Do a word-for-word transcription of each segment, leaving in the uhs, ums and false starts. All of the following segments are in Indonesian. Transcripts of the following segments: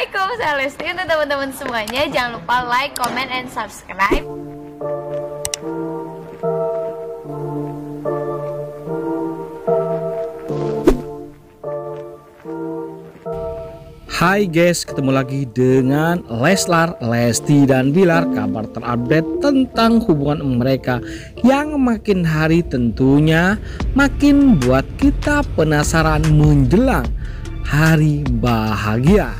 Assalamualaikum, saya Lesti. Untuk teman-teman semuanya, jangan lupa like, comment, and subscribe. Hai guys, ketemu lagi dengan Leslar, Lesti, dan Bilar. Kabar terupdate tentang hubungan mereka yang makin hari tentunya makin buat kita penasaran menjelang hari bahagia.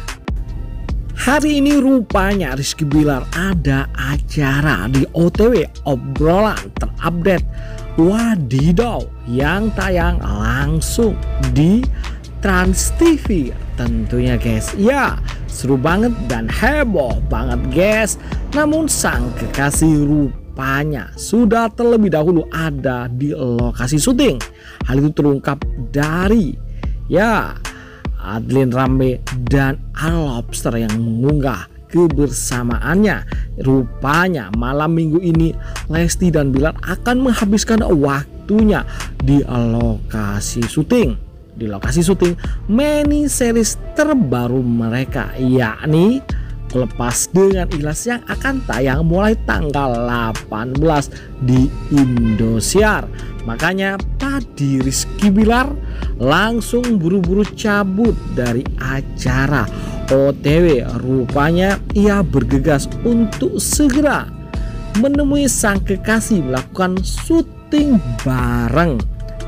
Hari ini rupanya Rizky Bilar ada acara di O T W, obrolan terupdate wadidaw, yang tayang langsung di Trans T V tentunya guys. Ya, seru banget dan heboh banget guys. Namun sang kekasih rupanya sudah terlebih dahulu ada di lokasi syuting. Hal itu terungkap dari ya Adlin Rambe dan Al Lobster yang mengunggah kebersamaannya. Rupanya malam minggu ini Lesti dan Bilar akan menghabiskan waktunya di lokasi syuting. Di lokasi syuting mini series terbaru mereka, yakni Lepas Dengan Ikhlas, yang akan tayang mulai tanggal delapan belas di Indosiar. Makanya tadi Rizky Bilar langsung buru-buru cabut dari acara O T W. Rupanya ia bergegas untuk segera menemui sang kekasih melakukan syuting bareng.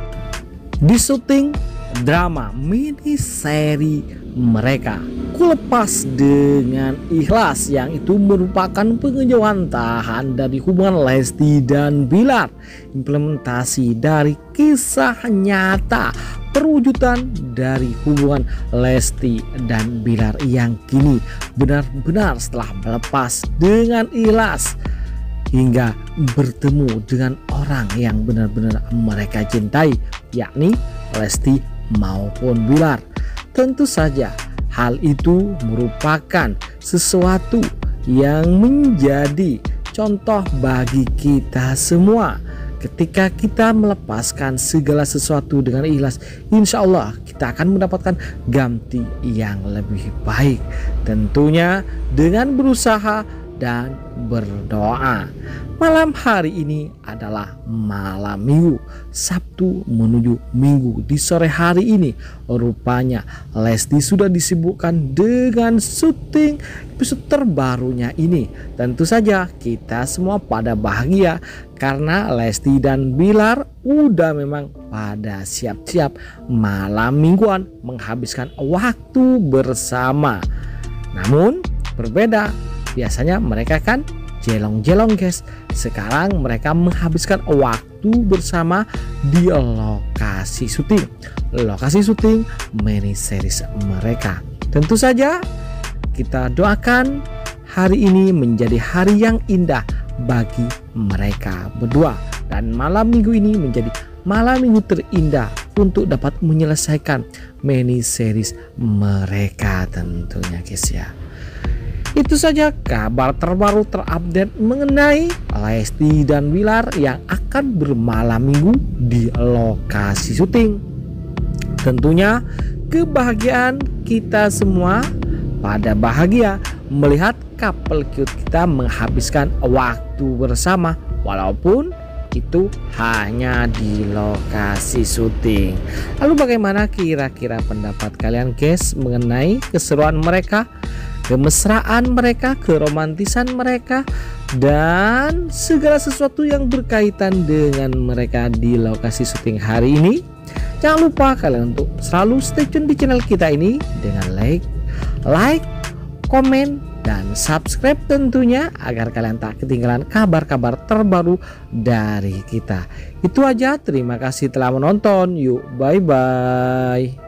Di syuting drama mini seri mereka, Ku Lepas Dengan Ikhlas, yang itu merupakan penginjauan tahan dari hubungan Lesti dan Bilar, implementasi dari kisah nyata perwujudan dari hubungan Lesti dan Bilar yang kini benar-benar setelah melepas dengan ikhlas hingga bertemu dengan orang yang benar-benar mereka cintai, yakni Lesti maupun Bilar. Tentu saja hal itu merupakan sesuatu yang menjadi contoh bagi kita semua. Ketika kita melepaskan segala sesuatu dengan ikhlas, insya Allah kita akan mendapatkan ganti yang lebih baik, tentunya dengan berusaha dan berdoa. Malam hari ini adalah malam minggu, Sabtu menuju Minggu. Di sore hari ini rupanya Lesti sudah disibukkan dengan syuting episode terbarunya ini. Tentu saja kita semua pada bahagia karena Lesti dan Bilar udah memang pada siap-siap malam mingguan menghabiskan waktu bersama. Namun berbeda, biasanya mereka kan jelong-jelong guys. Sekarang mereka menghabiskan waktu bersama di lokasi syuting. Lokasi syuting mini series mereka. Tentu saja kita doakan hari ini menjadi hari yang indah bagi mereka berdua, dan malam minggu ini menjadi malam minggu terindah untuk dapat menyelesaikan mini series mereka tentunya guys ya. Itu saja kabar terbaru terupdate mengenai Lesti dan Bilar yang akan bermalam minggu di lokasi syuting. Tentunya kebahagiaan kita semua pada bahagia melihat couple cute kita menghabiskan waktu bersama, walaupun itu hanya di lokasi syuting. Lalu bagaimana kira-kira pendapat kalian guys mengenai keseruan mereka, kemesraan mereka, keromantisan mereka, dan segala sesuatu yang berkaitan dengan mereka di lokasi syuting hari ini? Jangan lupa kalian untuk selalu stay tune di channel kita ini dengan like, like, komen, dan subscribe tentunya, agar kalian tak ketinggalan kabar-kabar terbaru dari kita. Itu aja, terima kasih telah menonton. Yuk, bye-bye.